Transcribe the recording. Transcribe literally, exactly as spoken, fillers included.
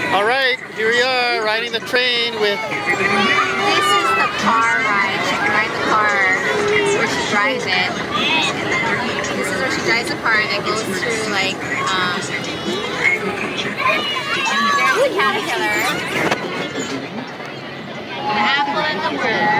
All right, here we are riding the train with. This is the car ride. She can ride the car where she drives it. This is where she drives the car that goes through like um. There's a caterpillar, an apple, and the worm.